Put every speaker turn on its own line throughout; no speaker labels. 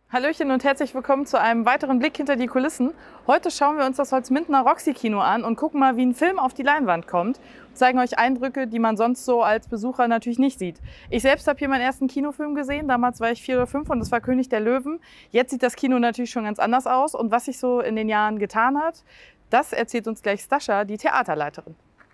Hallöchen und herzlich willkommen zu einem weiteren Blick hinter die Kulissen. Heute schauen wir uns das Holzmindener Roxy-Kino an und gucken mal, wie ein Film auf die Leinwand kommt. Und zeigen euch Eindrücke, die man sonst so als Besucher natürlich nicht sieht. Ich selbst habe hier meinen ersten Kinofilm gesehen. Damals war ich 4 oder 5 und das war König der Löwen. Jetzt sieht das Kino natürlich schon ganz anders aus. Und was sich so in den Jahren getan hat, das erzählt uns gleich Stascha, die Theaterleiterin.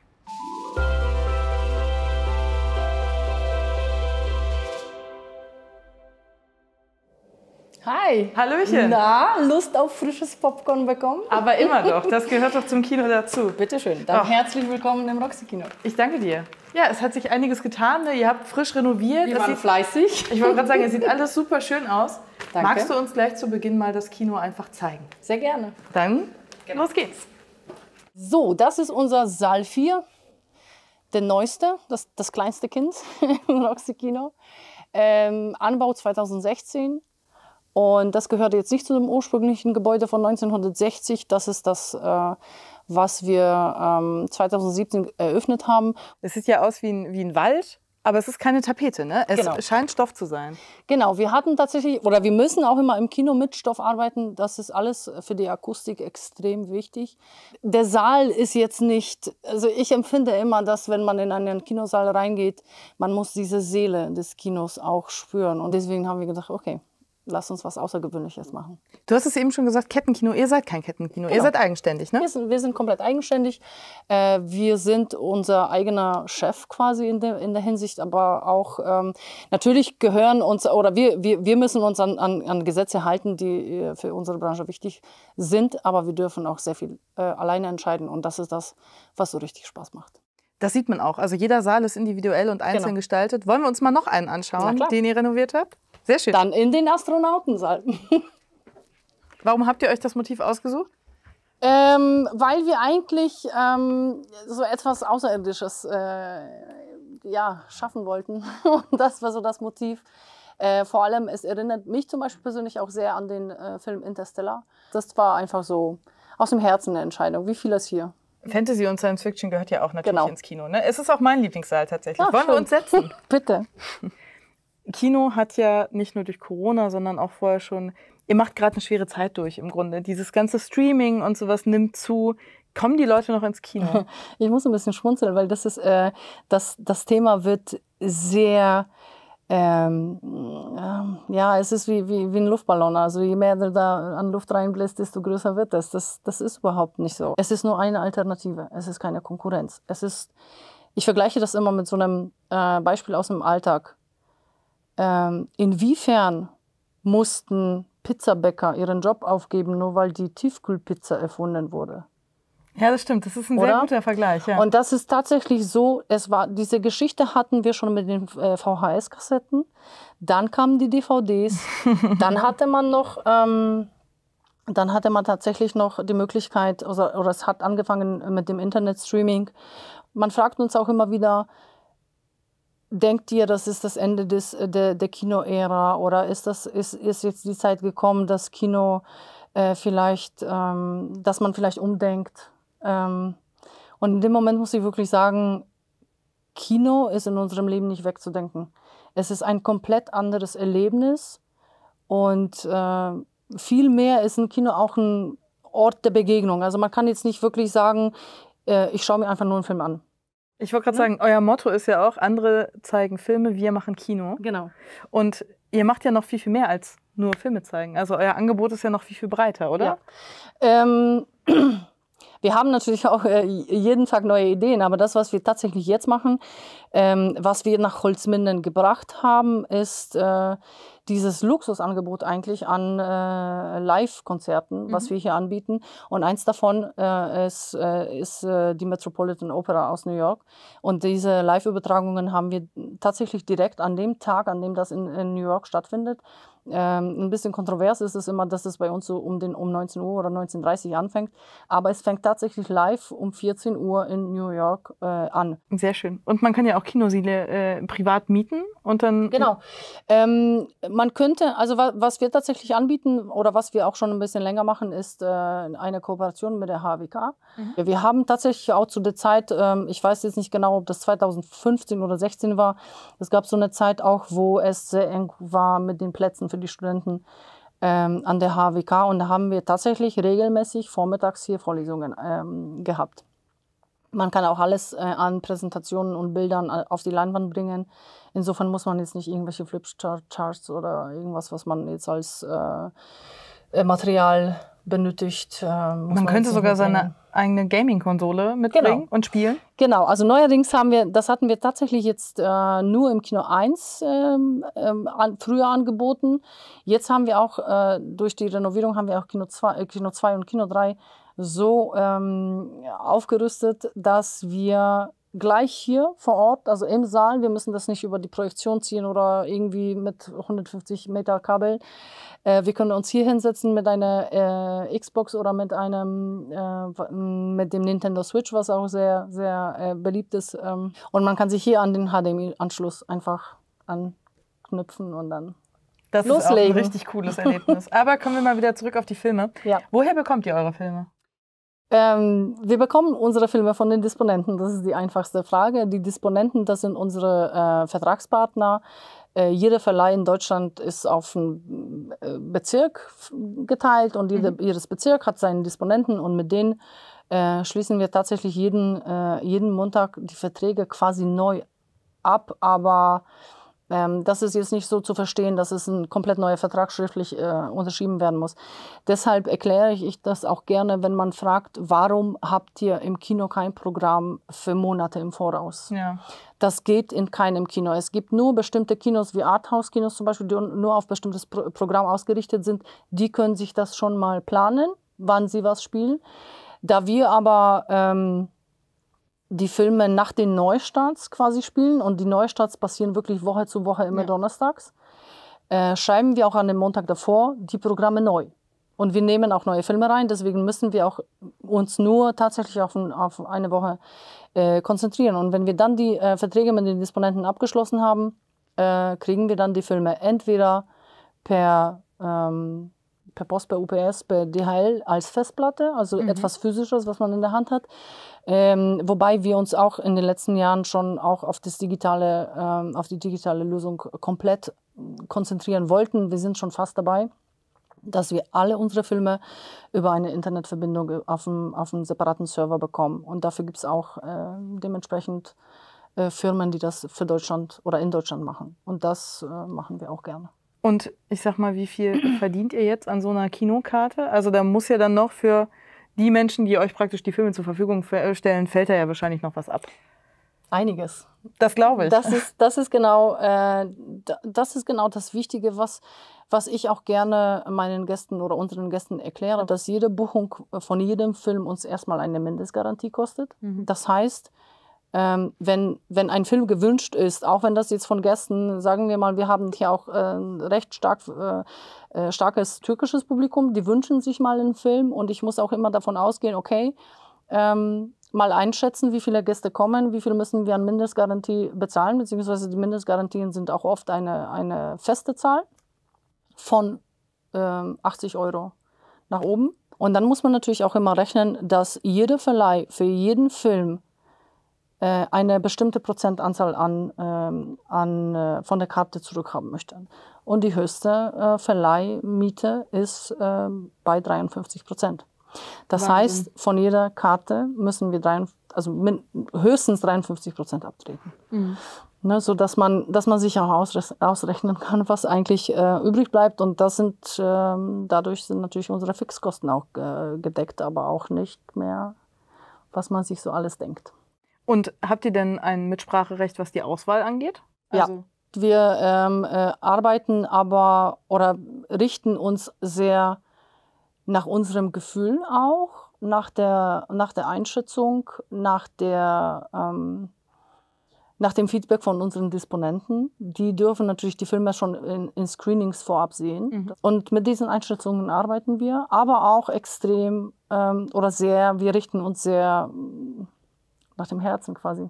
Hi.
Hallöchen.
Na, Lust auf frisches Popcorn bekommen?
Aber immer doch, das gehört doch zum Kino dazu.
Bitte schön, dann herzlich willkommen im Roxy-Kino.
Ich danke dir. Ja, es hat sich einiges getan. Ne? Ihr habt frisch renoviert.
Wir waren fleißig.
Ich wollte gerade sagen, es sieht alles super schön aus.
Danke.
Magst du uns gleich zu Beginn mal das Kino einfach zeigen?
Sehr gerne.
Dann los geht's.
So, das ist unser Saal 4, der neueste, das kleinste Kind im Roxy-Kino. Anbau 2016. Und das gehört jetzt nicht zu dem ursprünglichen Gebäude von 1960. Das ist das, was wir 2017 eröffnet haben.
Es sieht ja aus wie ein Wald, aber es ist keine Tapete, ne? Es
Genau.
scheint Stoff zu sein.
Genau, wir hatten tatsächlich, oder wir müssen auch immer im Kino mit Stoff arbeiten. Das ist alles für die Akustik extrem wichtig. Der Saal ist jetzt nicht, also ich empfinde immer, dass wenn man in einen Kinosaal reingeht, man muss diese Seele des Kinos auch spüren. Und deswegen haben wir gedacht, okay, lass uns was Außergewöhnliches machen.
Du hast es eben schon gesagt, Kettenkino. Ihr seid kein Kettenkino,
Genau.
Ihr seid eigenständig, ne?
Wir sind komplett eigenständig. Wir sind unser eigener Chef quasi in der Hinsicht, aber auch natürlich gehören uns, oder wir müssen uns an Gesetze halten, die für unsere Branche wichtig sind, aber wir dürfen auch sehr viel alleine entscheiden und das ist das, was so richtig Spaß macht.
Das sieht man auch. Also jeder Saal ist individuell und einzeln gestaltet. Wollen wir uns mal noch einen anschauen, den ihr renoviert habt? Sehr schön.
Dann in den Astronautensaal.
Warum habt ihr euch das Motiv ausgesucht?
Weil wir eigentlich so etwas Außerirdisches schaffen wollten. Und das war so das Motiv. Vor allem, es erinnert mich zum Beispiel persönlich auch sehr an den Film Interstellar. Das war einfach so aus dem Herzen eine Entscheidung, wie vieles hier.
Fantasy und Science Fiction gehört ja auch natürlich ins Kino. Ne? Es ist auch mein Lieblingssaal tatsächlich.
Ah,
Wollen
schön.
wir uns setzen?
Bitte.
Kino hat ja nicht nur durch Corona, sondern auch vorher schon, ihr macht gerade eine schwere Zeit durch im Grunde. Dieses ganze Streaming und sowas nimmt zu. Kommen die Leute noch ins Kino?
Ich muss ein bisschen schmunzeln, weil das ist, das Thema wird sehr, es ist wie ein Luftballon. Also je mehr du da an Luft reinbläst, desto größer wird das. Das ist überhaupt nicht so. Es ist nur eine Alternative. Es ist keine Konkurrenz. Ich vergleiche das immer mit so einem Beispiel aus dem Alltag. Inwiefern mussten Pizzabäcker ihren Job aufgeben, nur weil die Tiefkühlpizza erfunden wurde?
Ja, das stimmt. Das ist ein sehr guter Vergleich. Ja.
Und das ist tatsächlich so, diese Geschichte hatten wir schon mit den VHS-Kassetten. Dann kamen die DVDs. Dann hatte man tatsächlich noch die Möglichkeit, oder es hat angefangen mit dem Internetstreaming. Man fragt uns auch immer wieder, denkt ihr, das ist das Ende der Kino-Ära oder ist jetzt die Zeit gekommen, dass Kino dass man vielleicht umdenkt? Und in dem Moment muss ich wirklich sagen, Kino ist in unserem Leben nicht wegzudenken. Es ist ein komplett anderes Erlebnis und vielmehr ist ein Kino auch ein Ort der Begegnung. Also man kann jetzt nicht wirklich sagen, ich schaue mir einfach nur einen Film an.
Ich wollte gerade sagen, euer Motto ist ja auch, andere zeigen Filme, wir machen Kino.
Genau.
Und ihr macht ja noch viel, viel mehr als nur Filme zeigen. Also euer Angebot ist ja noch viel, viel breiter, oder?
Ja. Wir haben natürlich auch jeden Tag neue Ideen, aber das, was wir tatsächlich jetzt machen, was wir nach Holzminden gebracht haben, ist dieses Luxusangebot eigentlich an Live-Konzerten, was wir hier anbieten. Und eins davon ist die Metropolitan Opera aus New York. Und diese Live-Übertragungen haben wir tatsächlich direkt an dem Tag, an dem das in New York stattfindet. Ein bisschen kontrovers ist es immer, dass es bei uns so um 19 Uhr oder 19:30 Uhr anfängt. Aber es fängt tatsächlich live um 14 Uhr in New York an.
Sehr schön. Und man kann ja auch Kinosäle privat mieten und dann...
Genau. Man könnte, also was wir tatsächlich anbieten oder was wir auch schon ein bisschen länger machen, ist eine Kooperation mit der HWK. Wir haben tatsächlich auch zu der Zeit, ich weiß jetzt nicht genau, ob das 2015 oder 2016 war, es gab so eine Zeit auch, wo es sehr eng war mit den Plätzen für die Studenten. an der HWK und da haben wir tatsächlich regelmäßig vormittags hier Vorlesungen gehabt. Man kann auch alles an Präsentationen und Bildern auf die Leinwand bringen. Insofern muss man jetzt nicht irgendwelche Flipcharts oder irgendwas, was man jetzt als Material benötigt.
Man könnte sogar seine eigene Gaming-Konsole mitbringen und spielen.
Genau, also neuerdings haben wir, das hatten wir tatsächlich jetzt nur im Kino 1 früher angeboten. Jetzt haben wir auch, durch die Renovierung haben wir auch Kino 2 und Kino 3 so aufgerüstet, dass wir gleich hier vor Ort, also im Saal, wir müssen das nicht über die Projektion ziehen oder irgendwie mit 150 Meter Kabel. Wir können uns hier hinsetzen mit einer Xbox oder mit mit dem Nintendo Switch, was auch sehr, sehr beliebt ist. Und man kann sich hier an den HDMI-Anschluss einfach anknüpfen und dann
das
loslegen.
Das ist auch ein richtig cooles Erlebnis. Aber kommen wir mal wieder zurück auf die Filme.
Ja.
Woher bekommt ihr eure Filme?
Wir bekommen unsere Filme von den Disponenten, das ist die einfachste Frage. Die Disponenten, das sind unsere Vertragspartner. Jeder Verleih in Deutschland ist auf einen Bezirk geteilt und jedes Bezirk hat seinen Disponenten und mit denen schließen wir tatsächlich jeden Montag die Verträge quasi neu ab, aber das ist jetzt nicht so zu verstehen, dass es ein komplett neuer Vertrag schriftlich unterschrieben werden muss. Deshalb erkläre ich das auch gerne, wenn man fragt, warum habt ihr im Kino kein Programm für Monate im Voraus?
Ja.
Das geht in keinem Kino. Es gibt nur bestimmte Kinos wie Arthouse-Kinos zum Beispiel, die nur auf bestimmtes Programm ausgerichtet sind. Die können sich das schon mal planen, wann sie was spielen. Da wir aber die Filme nach den Neustarts quasi spielen und die Neustarts passieren wirklich Woche zu Woche immer donnerstags, schreiben wir auch an dem Montag davor die Programme neu. Und wir nehmen auch neue Filme rein, deswegen müssen wir auch uns nur tatsächlich auf eine Woche konzentrieren. Und wenn wir dann die Verträge mit den Disponenten abgeschlossen haben, kriegen wir dann die Filme entweder per Post, per UPS, per DHL als Festplatte, also etwas Physisches, was man in der Hand hat. Wobei wir uns auch in den letzten Jahren schon auch auf die digitale Lösung komplett konzentrieren wollten. Wir sind schon fast dabei, dass wir alle unsere Filme über eine Internetverbindung auf einen separaten Server bekommen. Und dafür gibt es auch dementsprechend Firmen, die das für Deutschland oder in Deutschland machen. Und das machen wir auch gerne.
Und ich sag mal, wie viel verdient ihr jetzt an so einer Kinokarte? Also da muss ja dann noch für die Menschen, die euch praktisch die Filme zur Verfügung stellen, fällt da ja wahrscheinlich noch was ab.
Einiges.
Das glaube ich.
Das ist genau das Wichtige, was ich auch gerne meinen Gästen oder unseren Gästen erkläre, dass jede Buchung von jedem Film uns erstmal eine Mindestgarantie kostet. Das heißt, wenn ein Film gewünscht ist, auch wenn das jetzt von Gästen, sagen wir mal, wir haben hier auch recht starkes türkisches Publikum, die wünschen sich mal einen Film und ich muss auch immer davon ausgehen, okay, mal einschätzen, wie viele Gäste kommen, wie viel müssen wir an Mindestgarantie bezahlen, beziehungsweise die Mindestgarantien sind auch oft eine feste Zahl von 80 € nach oben. Und dann muss man natürlich auch immer rechnen, dass jeder Verleih für jeden Film eine bestimmte Prozentanzahl von der Karte zurückhaben möchte. Und die höchste Verleihmiete ist bei 53%. Das heißt, von jeder Karte müssen wir höchstens 53% abtreten. Ne, sodass man sich auch ausrechnen kann, was eigentlich übrig bleibt. Und dadurch sind natürlich unsere Fixkosten auch gedeckt, aber auch nicht mehr, was man sich so alles denkt.
Und habt ihr denn ein Mitspracherecht, was die Auswahl angeht?
Also ja, wir arbeiten aber oder richten uns sehr nach unserem Gefühl auch, nach der Einschätzung, nach dem Feedback von unseren Disponenten. Die dürfen natürlich die Filme schon in Screenings vorab sehen. Und mit diesen Einschätzungen arbeiten wir, aber auch extrem wir richten uns sehr nach dem Herzen quasi.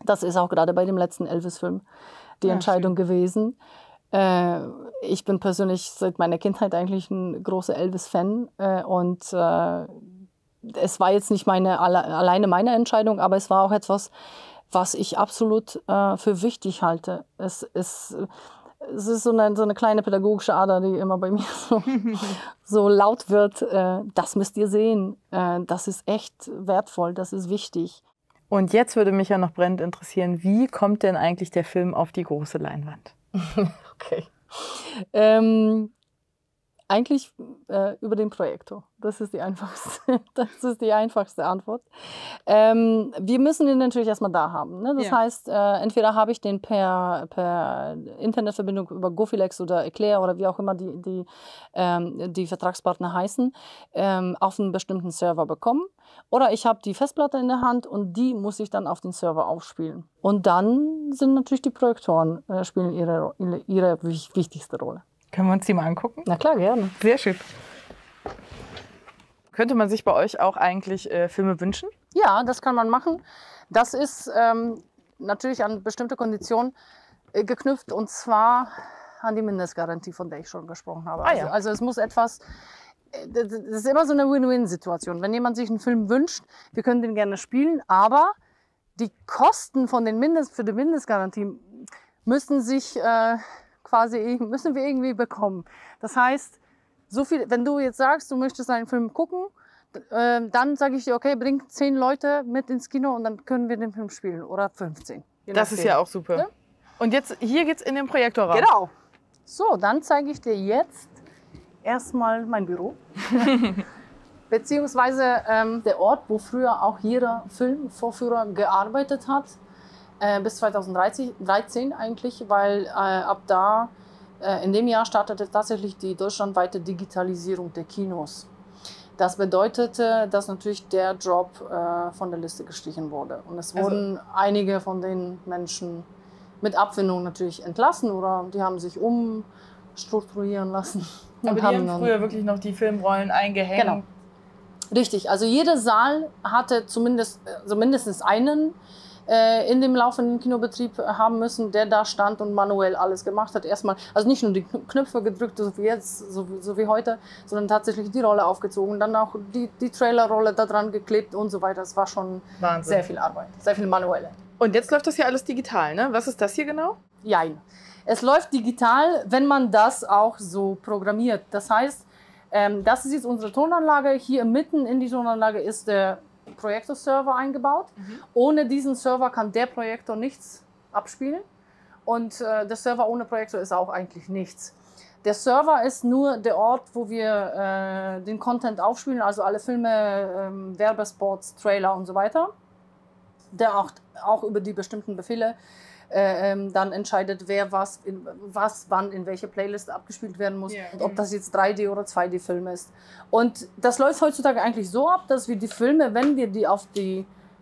Das ist auch gerade bei dem letzten Elvis-Film die Entscheidung gewesen. Ich bin persönlich seit meiner Kindheit eigentlich ein großer Elvis-Fan und es war jetzt nicht alleine meine Entscheidung, aber es war auch etwas, was ich absolut für wichtig halte. Es ist so eine kleine pädagogische Ader, die immer bei mir so laut wird. Das müsst ihr sehen. Das ist echt wertvoll, das ist wichtig.
Und jetzt würde mich ja noch brennend interessieren, wie kommt denn eigentlich der Film auf die große Leinwand?
Okay. Eigentlich über den Projektor. Das ist die einfachste Antwort. Wir müssen den natürlich erstmal da haben. Ne? Das heißt, entweder habe ich den per Internetverbindung über Gofilex oder Eclair oder wie auch immer die Vertragspartner heißen, auf einen bestimmten Server bekommen. Oder ich habe die Festplatte in der Hand und die muss ich dann auf den Server aufspielen. Und dann sind natürlich die Projektoren, spielen ihre wichtigste Rolle.
Können wir uns die mal angucken?
Na klar, gerne.
Sehr schön. Könnte man sich bei euch auch eigentlich Filme wünschen?
Ja, das kann man machen. Das ist natürlich an bestimmte Konditionen geknüpft, und zwar an die Mindestgarantie, von der ich schon gesprochen habe. Also es muss etwas, das ist immer so eine Win-Win-Situation. Wenn jemand sich einen Film wünscht, wir können den gerne spielen, aber die Kosten für die Mindestgarantie müssen wir irgendwie bekommen. Das heißt, so viel, wenn du jetzt sagst, du möchtest einen Film gucken, dann sage ich dir, okay, bring 10 Leute mit ins Kino und dann können wir den Film spielen. Oder 15.
Das ist ja auch super. Ja? Und jetzt, hier geht's in den Projektorraum.
Genau. So, dann zeige ich dir jetzt erstmal mein Büro. Beziehungsweise der Ort, wo früher auch jeder Filmvorführer gearbeitet hat. Bis 2013 eigentlich, weil ab da, in dem Jahr startete tatsächlich die deutschlandweite Digitalisierung der Kinos. Das bedeutete, dass natürlich der Job von der Liste gestrichen wurde. Und es wurden einige von den Menschen mit Abfindung natürlich entlassen oder die haben sich umstrukturieren lassen.
Aber die haben früher wirklich noch die Filmrollen eingehängt.
Genau. Richtig, also jeder Saal hatte mindestens einen in dem laufenden Kinobetrieb haben müssen, der da stand und manuell alles gemacht hat. Erstmal, also nicht nur die Knöpfe gedrückt, so wie jetzt, so wie heute, sondern tatsächlich die Rolle aufgezogen, dann auch die Trailerrolle da dran geklebt und so weiter. Das war schon Wahnsinn. Sehr viel Arbeit, sehr viel manuelle.
Und jetzt läuft das hier alles digital, ne? Was ist das hier genau?
Jein. Es läuft digital, wenn man das auch so programmiert. Das heißt, das ist jetzt unsere Tonanlage. Hier mitten in die Tonanlage ist der Projektor-Server eingebaut. Ohne diesen Server kann der Projektor nichts abspielen und der Server ohne Projektor ist auch eigentlich nichts. Der Server ist nur der Ort, wo wir den Content aufspielen, also alle Filme, Werbespots, Trailer und so weiter, der auch über die bestimmten Befehle dann entscheidet, wer was wann in welche Playlist abgespielt werden muss, und ob das jetzt 3D oder 2D-Film ist. Und das läuft heutzutage eigentlich so ab, dass wir die Filme, wenn wir die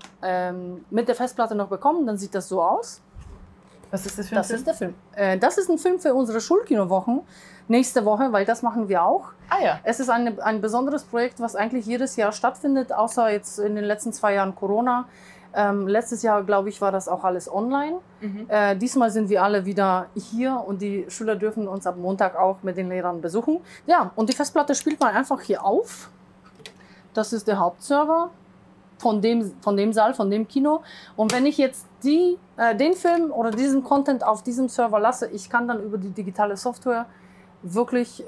mit der Festplatte noch bekommen, dann sieht das so aus.
Was ist das für ein Film?
Das ist der Film. Das ist ein Film für unsere Schulkinowochen nächste Woche, weil das machen wir auch.
Ah ja.
Es ist ein besonderes Projekt, was eigentlich jedes Jahr stattfindet, außer jetzt in den letzten 2 Jahren Corona. Letztes Jahr, glaube ich, war das auch alles online. Diesmal sind wir alle wieder hier und die Schüler dürfen uns ab Montag auch mit den Lehrern besuchen. Ja, und die Festplatte spielt man einfach hier auf. Das ist der Hauptserver von dem Saal, von dem Kino. Und wenn ich jetzt den Film oder diesen Content auf diesem Server lasse, ich kann dann über die digitale Software wirklich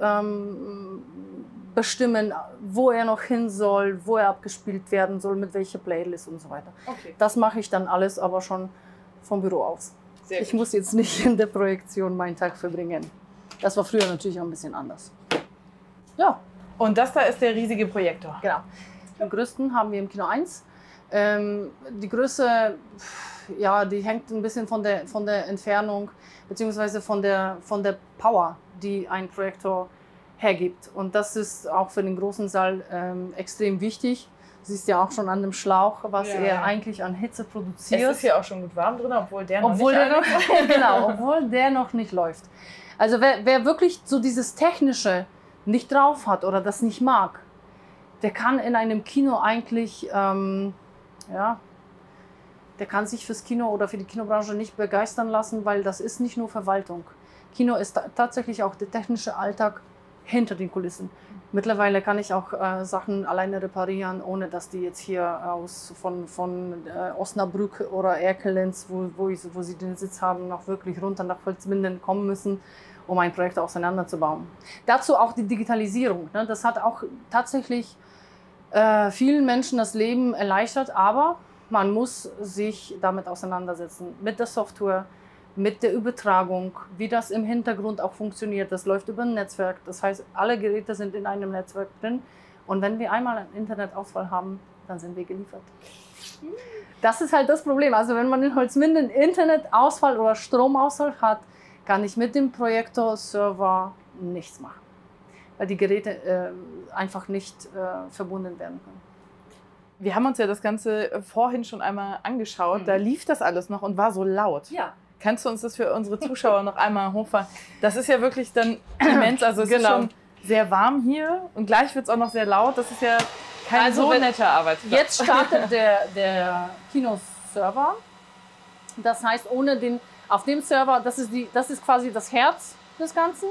bestimmen, wo er noch hin soll, wo er abgespielt werden soll, mit welcher Playlist und so weiter. Okay. Das mache ich dann alles aber schon vom Büro aus. Ich muss jetzt nicht in der Projektion meinen Tag verbringen. Das war früher natürlich auch ein bisschen anders. Ja.
Und das da ist der riesige Projektor.
Genau. Den größten haben wir im Kino 1. Die Größe, ja, die hängt ein bisschen von der Entfernung bzw. von der Power, die ein Projektor hergibt. Und das ist auch für den großen Saal extrem wichtig. Du siehst ja auch schon an dem Schlauch, was er eigentlich an Hitze produziert.
Es ist hier auch schon gut warm drin, obwohl der
noch nicht läuft. Also wer wirklich so dieses Technische nicht drauf hat oder das nicht mag, der kann in einem Kino eigentlich der kann sich fürs Kino oder für die Kinobranche nicht begeistern lassen, weil das ist nicht nur Verwaltung. Kino ist tatsächlich auch der technische Alltag hinter den Kulissen. Mittlerweile kann ich auch Sachen alleine reparieren, ohne dass die jetzt hier von Osnabrück oder Erkelenz, wo sie den Sitz haben, noch wirklich runter nach Holzminden kommen müssen, um ein Projekt auseinanderzubauen. Dazu auch die Digitalisierung. Ne? Das hat auch tatsächlich vielen Menschen das Leben erleichtert, aber man muss sich damit auseinandersetzen, mit der Software, mit der Übertragung, wie das im Hintergrund auch funktioniert. Das läuft über ein Netzwerk. Das heißt, alle Geräte sind in einem Netzwerk drin. Und wenn wir einmal einen Internetausfall haben, dann sind wir geliefert. Das ist halt das Problem. Also wenn man in Holzminden Internetausfall oder Stromausfall hat, kann ich mit dem Projektor-Server nichts machen, weil die Geräte einfach nicht verbunden werden können.
Wir haben uns ja das Ganze vorhin schon einmal angeschaut. Da lief das alles noch und war so laut.
Ja.
Kannst du uns das für unsere Zuschauer noch einmal hochfahren? Das ist ja wirklich dann immens. Also es ist schon sehr warm hier und gleich wird es auch noch sehr laut. Das ist ja kein so netter Arbeitsplatz.
Jetzt startet der Kinoserver. Das heißt, auf dem Server, das ist quasi das Herz des Ganzen.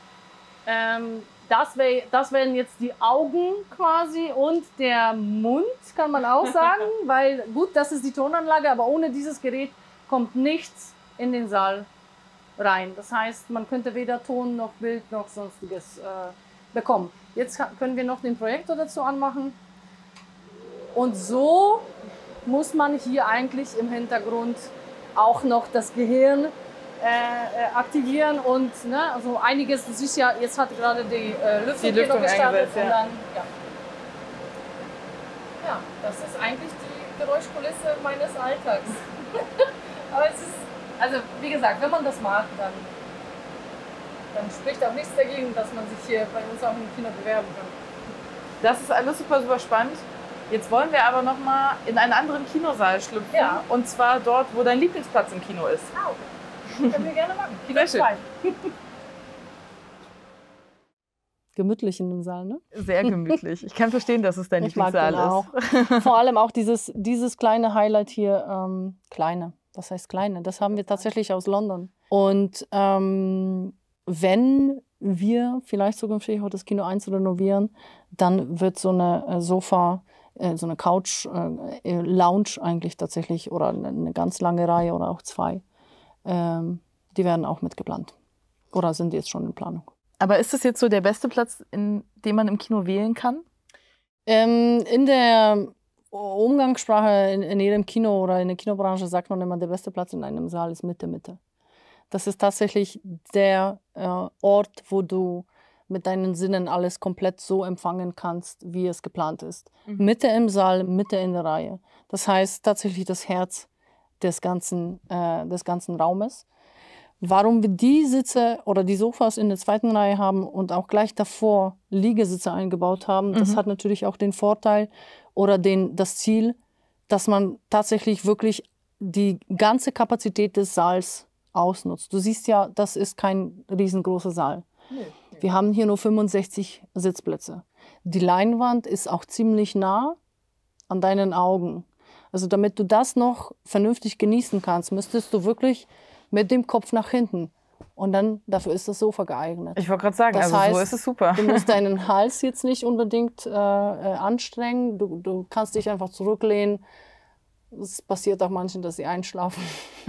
Das wären jetzt die Augen quasi und der Mund, kann man auch sagen. Weil gut, das ist die Tonanlage, aber ohne dieses Gerät kommt nichts in den Saal rein. Das heißt, man könnte weder Ton noch Bild noch sonstiges bekommen. Jetzt können wir noch den Projektor dazu anmachen. Und so muss man hier eigentlich im Hintergrund auch noch das Gehirn aktivieren und also einiges, du siehst ja, jetzt hat gerade die Lüftung gestartet.
Ja.
Und dann, ja, das ist eigentlich die Geräuschkulisse meines Alltags. Aber es ist, also wie gesagt, wenn man das mag, dann spricht auch nichts dagegen, dass man sich hier bei uns auch im Kino bewerben kann.
Das ist alles super, super spannend. Jetzt wollen wir aber noch mal in einen anderen Kinosaal schlüpfen.
Ja.
Und zwar dort, wo dein Lieblingsplatz im Kino ist.
Oh. Können wir gerne machen.
Sehr schön.
Gemütlich in dem Saal, ne?
Sehr gemütlich. Ich kann verstehen, dass es dein Lieblingssaal ist.
Auch. Vor allem auch dieses kleine Highlight hier. Was heißt kleine? Das haben wir tatsächlich aus London. Und wenn wir vielleicht zukünftig auch das Kino 1 renovieren, dann wird so eine Sofa, so eine Couch-Lounge eigentlich tatsächlich oder eine ganz lange Reihe oder auch 2. Die werden auch mitgeplant. Oder sind jetzt schon in Planung.
Aber ist das jetzt so der beste Platz, in dem man im Kino wählen kann?
In der Umgangssprache in jedem Kino oder in der Kinobranche sagt man immer, der beste Platz in einem Saal ist Mitte. Das ist tatsächlich der Ort, wo du mit deinen Sinnen alles komplett so empfangen kannst, wie es geplant ist. Mitte im Saal, Mitte in der Reihe. Das heißt tatsächlich das Herz des ganzen Raumes. Warum wir die Sitze oder die Sofas in der 2. Reihe haben und auch gleich davor Liegesitze eingebaut haben, das hat natürlich auch den Vorteil oder das Ziel, dass man tatsächlich wirklich die ganze Kapazität des Saals ausnutzt. Du siehst ja, das ist kein riesengroßer Saal. Nee. Wir haben hier nur 65 Sitzplätze. Die Leinwand ist auch ziemlich nah an deinen Augen. Also damit du das noch vernünftig genießen kannst, müsstest du wirklich mit dem Kopf nach hinten. Und dann, dafür ist das Sofa geeignet.
Ich wollte gerade sagen,
das
also
heißt,
so ist es super.
Du musst deinen Hals jetzt nicht unbedingt anstrengen. Du kannst dich einfach zurücklehnen. Es passiert auch manchen, dass sie einschlafen.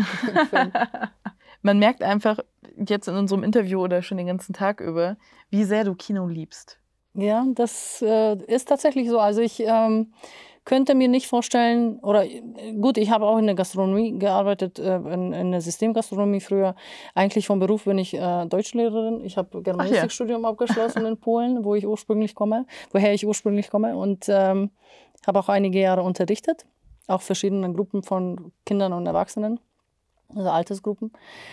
Man merkt einfach jetzt in unserem Interview oder schon den ganzen Tag über, wie sehr du Kino liebst.
Ja, das ist tatsächlich so. Also ich könnte mir nicht vorstellen, oder gut, ich habe auch in der Gastronomie gearbeitet, in der Systemgastronomie früher. Eigentlich vom Beruf bin ich Deutschlehrerin. Ich habe Germanistikstudium abgeschlossen in Polen, woher ich ursprünglich komme. Und habe auch einige Jahre unterrichtet, auch verschiedene Gruppen von Kindern und Erwachsenen, also Altersgruppen.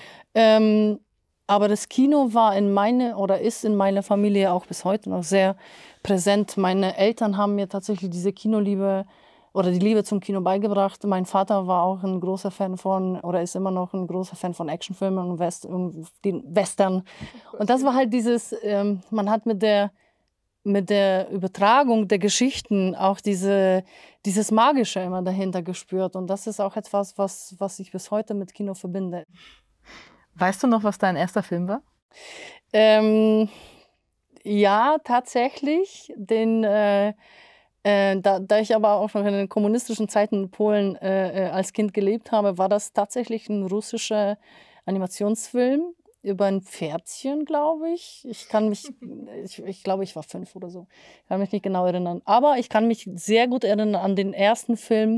Aber das Kino war ist in meiner Familie auch bis heute noch sehr präsent. Meine Eltern haben mir tatsächlich diese Kinoliebe oder die Liebe zum Kino beigebracht. Mein Vater war auch ein großer Fan ist immer noch ein großer Fan von Actionfilmen und den Western. Und das war halt man hat mit der mit der Übertragung der Geschichten auch dieses Magische immer dahinter gespürt. Und das ist auch etwas, was ich bis heute mit Kino verbinde.
Weißt du noch, was dein erster Film war?
Ja, tatsächlich. Da ich aber auch noch in den kommunistischen Zeiten in Polen als Kind gelebt habe, war das tatsächlich ein russischer Animationsfilm über ein Pferdchen, glaube ich. Ich glaube, ich war 5 oder so. Ich kann mich nicht genau erinnern. Aber ich kann mich sehr gut erinnern an den ersten Film,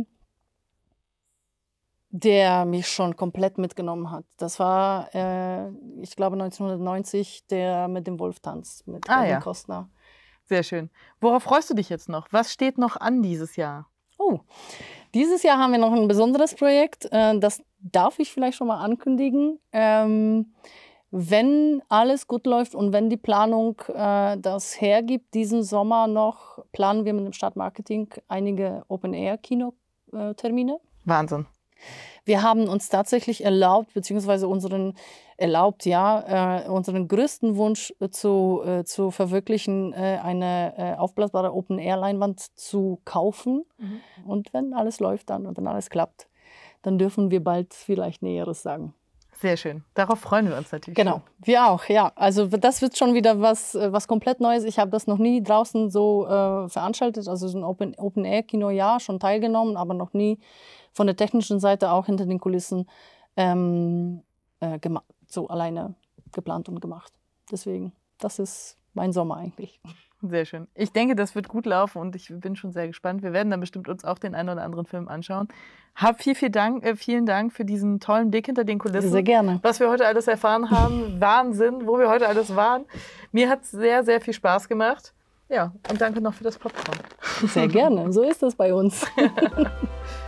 der mich schon komplett mitgenommen hat. Das war, ich glaube, 1990, der mit dem Wolf tanzt, mit Kevin Costner.
Sehr schön. Worauf freust du dich jetzt noch? Was steht noch an dieses Jahr?
Oh, dieses Jahr haben wir noch ein besonderes Projekt. Das darf ich vielleicht schon mal ankündigen. Wenn alles gut läuft und wenn die Planung das hergibt, diesen Sommer noch, planen wir mit dem Stadtmarketing einige Open-Air-Kinotermine.
Wahnsinn.
Wir haben uns tatsächlich erlaubt, beziehungsweise unseren größten Wunsch zu verwirklichen, eine aufblasbare Open-Air-Leinwand zu kaufen. Mhm. Und wenn alles läuft dann und wenn alles klappt, dann dürfen wir bald vielleicht Näheres sagen.
Sehr schön. Darauf freuen wir uns natürlich.
Genau, wir auch, ja. Also das wird schon wieder was komplett Neues. Ich habe das noch nie draußen so veranstaltet. Also so ein Open-Air-Kino, ja, schon teilgenommen, aber noch nie von der technischen Seite auch hinter den Kulissen so alleine geplant und gemacht. Deswegen, das ist mein Sommer eigentlich.
Sehr schön. Ich denke, das wird gut laufen und ich bin schon sehr gespannt. Wir werden dann bestimmt uns auch den einen oder anderen Film anschauen. Vielen Dank für diesen tollen Blick hinter den Kulissen.
Sehr gerne.
Was wir heute alles erfahren haben. Wahnsinn, wo wir heute alles waren. Mir hat es sehr, sehr viel Spaß gemacht. Ja, und danke noch für das Popcorn.
Sehr gerne. So ist das bei uns.